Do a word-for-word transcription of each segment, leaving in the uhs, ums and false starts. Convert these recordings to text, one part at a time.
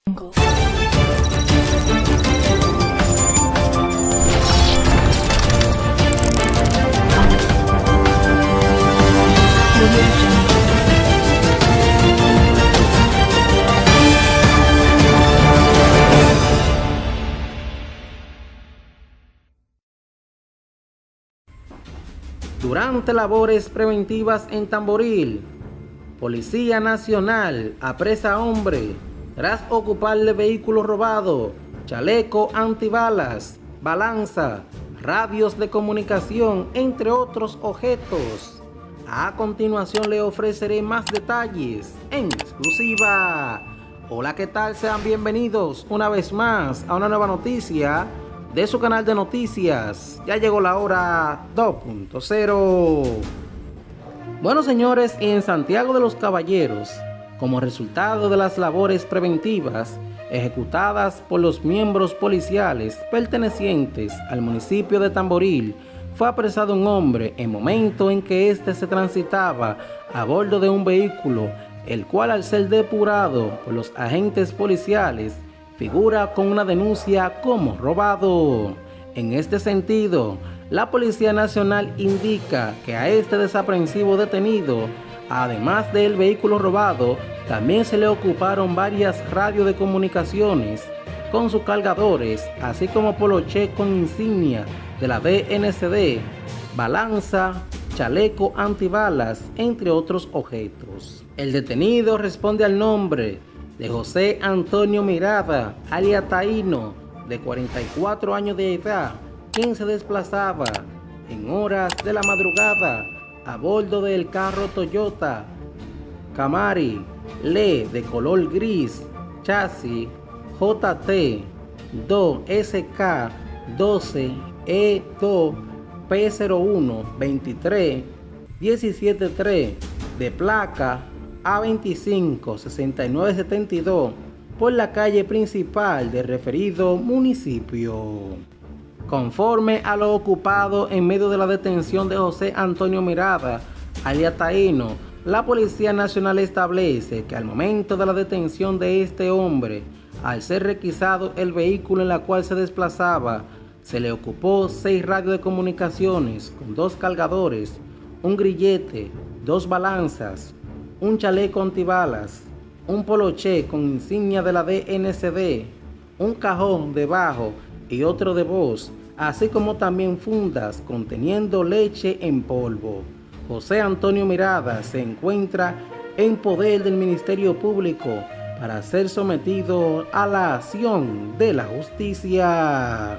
Durante labores preventivas en Tamboril, Policía Nacional apresa a hombre tras ocuparle vehículo robado, chaleco antibalas, balanza, radios de comunicación, entre otros objetos. A continuación le ofreceré más detalles en exclusiva. Hola, ¿qué tal? Sean bienvenidos una vez más a una nueva noticia de su canal de noticias. Ya llegó la hora dos punto cero. Bueno, señores, en Santiago de los Caballeros, como resultado de las labores preventivas ejecutadas por los miembros policiales pertenecientes al municipio de Tamboril, fue apresado un hombre en momento en que éste se transitaba a bordo de un vehículo, el cual, al ser depurado por los agentes policiales, figura con una denuncia como robado. En este sentido, la Policía Nacional indica que a este desaprensivo detenido, además del vehículo robado, también se le ocuparon varias radios de comunicaciones con sus cargadores, así como poloché con insignia de la D N C D, balanza, chaleco antibalas, entre otros objetos. El detenido responde al nombre de José Antonio Mirada, alias Taíno, de cuarenta y cuatro años de edad, quien se desplazaba en horas de la madrugada a bordo del carro Toyota Camry L de color gris, chasis J T dos S K doce E dos P cero uno veintitrés diecisiete tres de placa A veinticinco sesenta y nueve setenta y dos por la calle principal del referido municipio. Conforme a lo ocupado en medio de la detención de José Antonio Mirada, alias Taíno, la Policía Nacional establece que al momento de la detención de este hombre, al ser requisado el vehículo en el cual se desplazaba, se le ocupó seis radios de comunicaciones con dos cargadores, un grillete, dos balanzas, un chaleco antibalas, un poloché con insignia de la D N C D, un cajón de bajo y otro de voz, así como también fundas conteniendo leche en polvo. José Antonio Mirada se encuentra en poder del Ministerio Público para ser sometido a la acción de la justicia.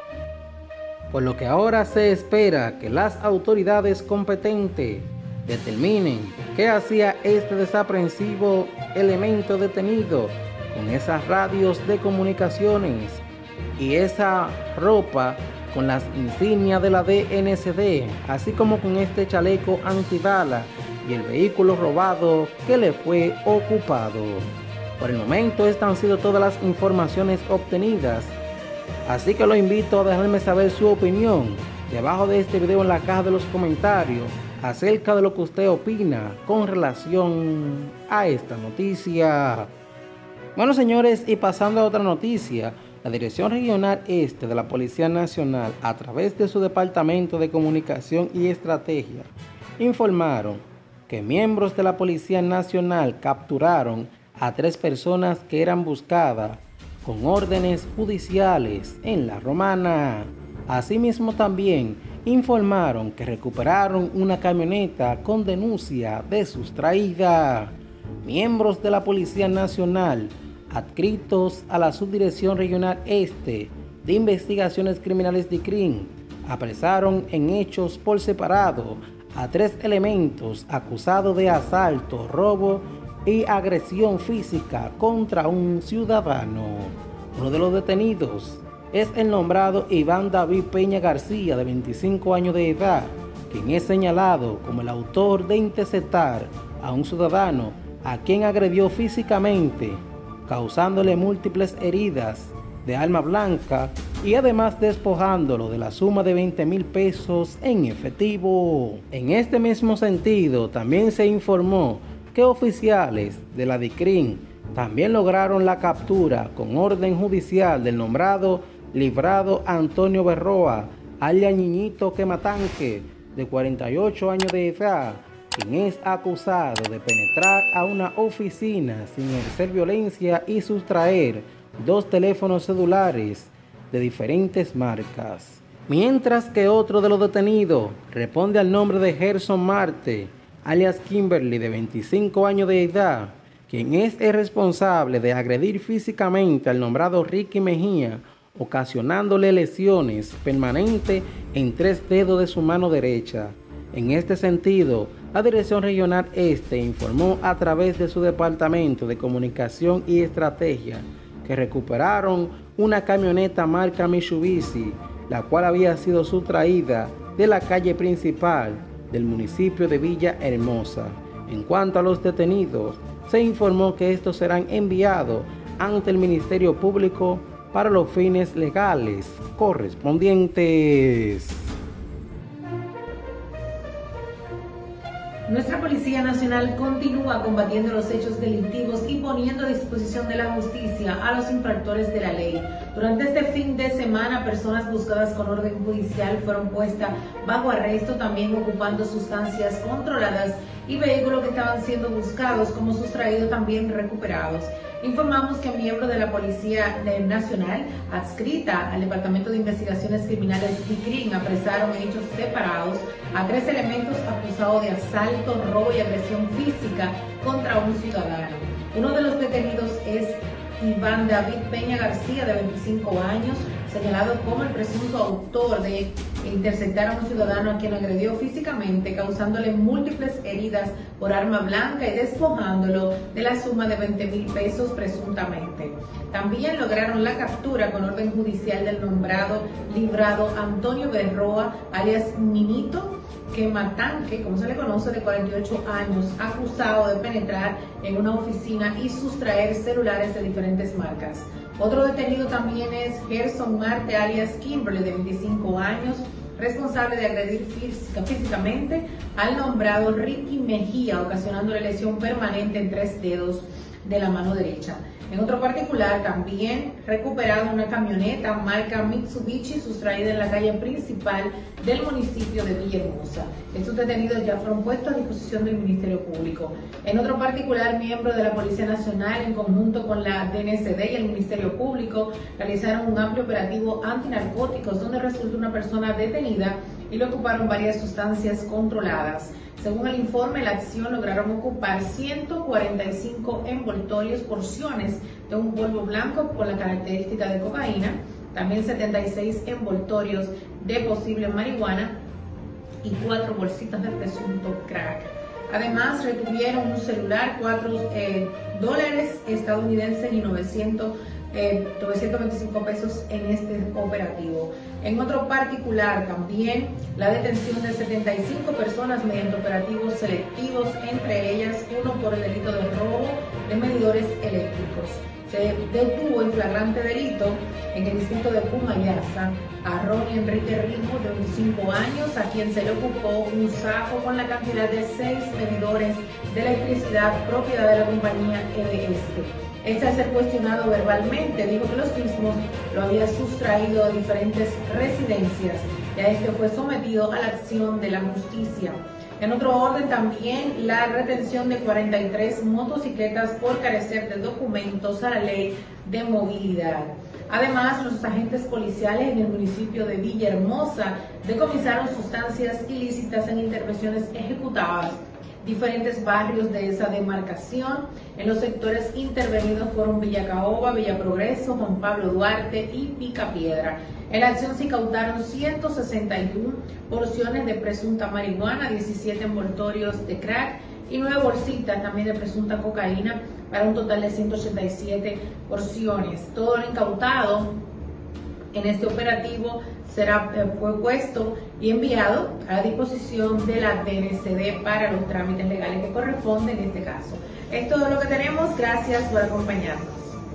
Por lo que ahora se espera que las autoridades competentes determinen qué hacía este desaprensivo elemento detenido con esas radios de comunicaciones y esa ropa con las insignias de la D N C D, así como con este chaleco antibala y el vehículo robado que le fue ocupado. Por el momento, estas han sido todas las informaciones obtenidas, así que lo invito a dejarme saber su opinión debajo de este video en la caja de los comentarios acerca de lo que usted opina con relación a esta noticia. Bueno, señores, y pasando a otra noticia, la Dirección Regional Este de la Policía Nacional, a través de su Departamento de Comunicación y Estrategia, informaron que miembros de la Policía Nacional capturaron a tres personas que eran buscadas con órdenes judiciales en La Romana. Asimismo, también informaron que recuperaron una camioneta con denuncia de sustraída. Miembros de la Policía Nacional adscritos a la Subdirección Regional Este de Investigaciones Criminales D I C R I M apresaron en hechos por separado a tres elementos acusados de asalto, robo y agresión física contra un ciudadano. Uno de los detenidos es el nombrado Iván David Peña García, de veinticinco años de edad, quien es señalado como el autor de interceptar a un ciudadano a quien agredió físicamente, causándole múltiples heridas de arma blanca y además despojándolo de la suma de veinte mil pesos en efectivo. En este mismo sentido, también se informó que oficiales de la D I C R I M También lograron la captura con orden judicial del nombrado Librado Antonio Berroa, alias Ñiñito Quematanque, de cuarenta y ocho años de edad, quien es acusado de penetrar a una oficina sin ejercer violencia y sustraer dos teléfonos celulares de diferentes marcas. Mientras que otro de los detenidos responde al nombre de Gerson Marte, alias Kimberly, de veinticinco años de edad, quien es el responsable de agredir físicamente al nombrado Ricky Mejía, ocasionándole lesiones permanentes en tres dedos de su mano derecha. En este sentido, la Dirección Regional Este informó a través de su Departamento de Comunicación y Estrategia que recuperaron una camioneta marca Mitsubishi, la cual había sido sustraída de la calle principal del municipio de Villahermosa. En cuanto a los detenidos, se informó que estos serán enviados ante el Ministerio Público para los fines legales correspondientes. Nuestra Policía Nacional continúa combatiendo los hechos delictivos y poniendo a disposición de la justicia a los infractores de la ley. Durante este fin de semana, personas buscadas con orden judicial fueron puestas bajo arresto, también ocupando sustancias controladas y vehículos que estaban siendo buscados como sustraídos también recuperados. Informamos que miembros de la Policía Nacional, adscrita al Departamento de Investigaciones Criminales D I C R I M, apresaron en hechos separados a tres elementos acusados de asalto, robo y agresión física contra un ciudadano. Uno de los detenidos es Iván David Peña García, de veinticinco años, señalado como el presunto autor de interceptar a un ciudadano a quien agredió físicamente, causándole múltiples heridas por arma blanca y despojándolo de la suma de veinte mil pesos presuntamente. También lograron la captura con orden judicial del nombrado Librado Antonio Berroa, alias Ñiñito Quematanque, como se le conoce, de cuarenta y ocho años, acusado de penetrar en una oficina y sustraer celulares de diferentes marcas. Otro detenido también es Gerson Marte, alias Kimberly, de veinticinco años, responsable de agredir física, físicamente al nombrado Ricky Mejía, ocasionándole lesión permanente en tres dedos de la mano derecha. En otro particular, también recuperado una camioneta marca Mitsubishi sustraída en la calle principal del municipio de Villahermosa. Estos detenidos ya fueron puestos a disposición del Ministerio Público. En otro particular, miembros de la Policía Nacional, en conjunto con la D N C D y el Ministerio Público, realizaron un amplio operativo antinarcóticos donde resultó una persona detenida y le ocuparon varias sustancias controladas. Según el informe, la acción lograron ocupar ciento cuarenta y cinco envoltorios, porciones de un polvo blanco con la característica de cocaína, también setenta y seis envoltorios de posible marihuana y cuatro bolsitas de presunto crack. Además, retuvieron un celular, cuatro eh, dólares estadounidenses y novecientos veinticinco pesos en este operativo. En otro particular, también la detención de setenta y cinco personas mediante operativos selectivos, entre ellas uno por el delito de robo de medidores eléctricos. Se detuvo en flagrante delito en el distrito de Pumayasa a Ronnie Enrique Rijo, de veinticinco años, a quien se le ocupó un saco con la cantidad de seis medidores de electricidad propiedad de la compañía E D Este. Este, al ser cuestionado verbalmente, dijo que los mismos lo había sustraído de diferentes residencias. Ya este fue sometido a la acción de la justicia. En otro orden, también la retención de cuarenta y tres motocicletas por carecer de documentos a la ley de movilidad. Además, los agentes policiales en el municipio de Villahermosa decomisaron sustancias ilícitas en intervenciones ejecutadas diferentes barrios de esa demarcación. En los sectores intervenidos fueron Villa Caoba, Villa Progreso, Juan Pablo Duarte y Picapiedra. En la acción se incautaron ciento sesenta y una porciones de presunta marihuana, diecisiete envoltorios de crack y nueve bolsitas también de presunta cocaína, para un total de ciento ochenta y siete porciones. Todo lo incautado en este operativo será eh, fue puesto y enviado a la disposición de la D N C D para los trámites legales que corresponden en este caso. Es todo lo que tenemos. Gracias por acompañarnos.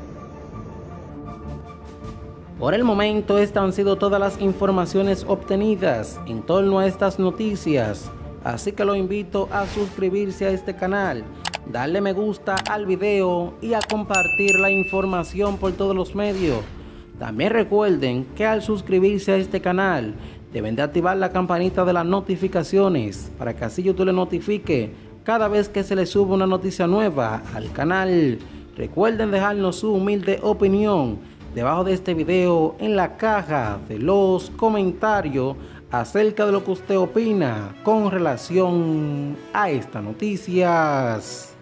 Por el momento, estas han sido todas las informaciones obtenidas en torno a estas noticias, así que lo invito a suscribirse a este canal darle me gusta al video y a compartir la información por todos los medios. También recuerden que al suscribirse a este canal deben de activar la campanita de las notificaciones para que así YouTube le notifique cada vez que se le sube una noticia nueva al canal. Recuerden dejarnos su humilde opinión debajo de este video en la caja de los comentarios acerca de lo que usted opina con relación a estas noticias.